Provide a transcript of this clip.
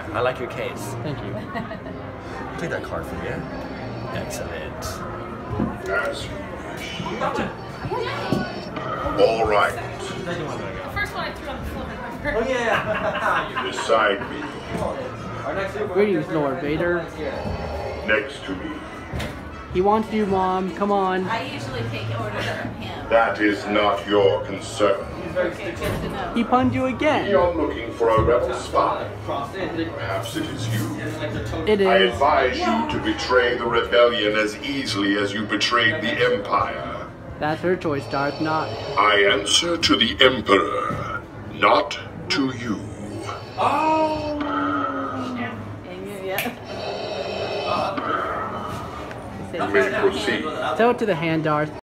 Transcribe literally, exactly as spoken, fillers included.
I like your case. Thank you. I'll take that card for you. Excellent. As you wish. All right. The first one I threw on the floor. Oh yeah. Beside me. Greetings, Lord Vader. Next to me. He wants you, Mom. Come on. I usually take orders from him. That is not your concern. Okay, good to know. He punned you again. You're looking for a rebel spy. Perhaps it is you. It I is. advise you to betray the rebellion as easily as you betrayed the Empire. That's her choice, Darth, not. I answer to the Emperor, not to you. Oh. Yeah. You may proceed. Throw it to the hand, Darth.